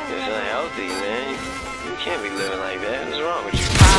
It's unhealthy, man. You can't be living like that. What's wrong with you?